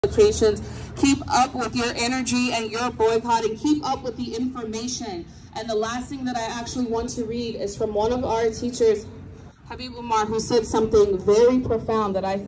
applications. Keep up with your energy and your boycotting. Keep up with the information. And the last thing that I actually want to read is from one of our teachers, Habib Umar, who said something very profound that I